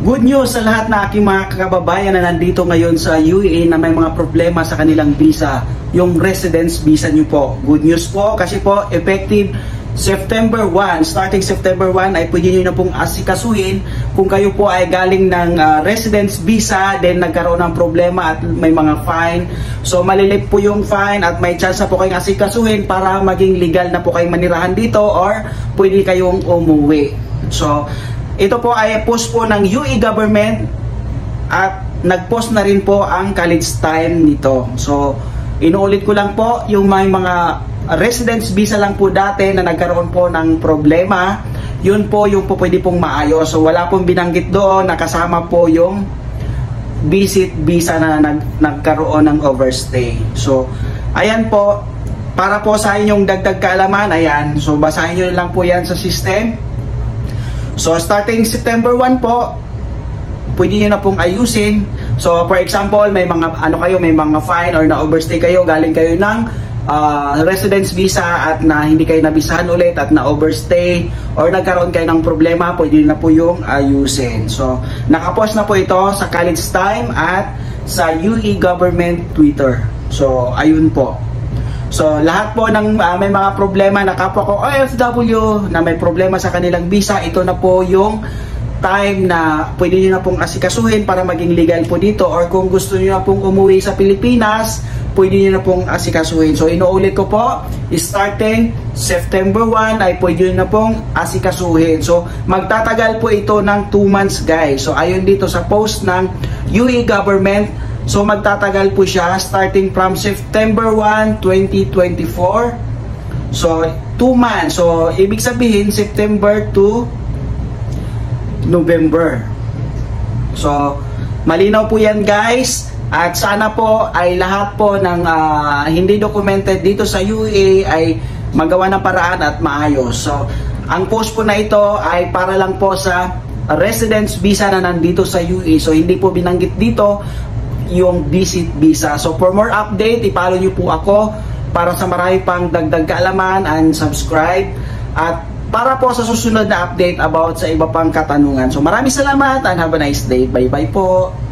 Good news sa lahat na aking mga kababayan na nandito ngayon sa UAE na may mga problema sa kanilang visa, yung residence visa nyo po. Good news po kasi po effective September 1, starting September 1 ay pwede nyo na pong asikasuhin kung kayo po ay galing ng residence visa, then nagkaroon ng problema at may mga fine. So malilip po yung fine at may chance na po kayong asikasuhin para maging legal na po kayong manirahan dito or pwede kayong umuwi. So ito po ay post po ng UAE government at nag-post na rin po ang college time nito. So inuulit ko lang po, yung may mga residence visa lang po dati na nagkaroon po ng problema, yun po yung po pwede pong maayos. So wala pong binanggit doon, nakasama po yung visit visa na nagkaroon ng overstay. So ayan po, para po sa inyong dagdag kaalaman, ayan, so basahin nyo lang po yan sa system. So starting September 1 po, pwede nyo na pong ayusin. So for example, may mga may mga fine or na overstay kayo, galing kayo ng residence visa at na hindi kayo nabisahan ulit at na overstay or nagkaroon kayo ng problema, pwede na po yung ayusin. So nakapost na po ito sa college time at sa UAE government Twitter. So ayun po. So lahat po ng may mga problema na kapwa ko OFW na may problema sa kanilang visa, ito na po yung time na pwede nyo na pong asikasuhin para maging legal po dito, or kung gusto nyo na pong umuwi sa Pilipinas, pwede nyo na pong asikasuhin. So inuulit ko po, starting September 1 ay pwede nyo na pong asikasuhin. So magtatagal po ito ng 2 months guys. So ayon dito sa post ng UAE government, so magtatagal po siya starting from September 1, 2024. So 2 months. So ibig sabihin September to November. So malinaw po yan guys. At sana po ay lahat po ng hindi documented dito sa UAE ay magawa ng paraan at maayos. So ang post po na ito ay para lang po sa residence visa na nandito sa UAE. So hindi po binanggit dito yung visit visa. So for more update, i-follow nyo po ako para sa marami pang dagdag kaalaman, and subscribe at para po sa susunod na update about sa iba pang katanungan. So maraming salamat and have a nice day. Bye bye po.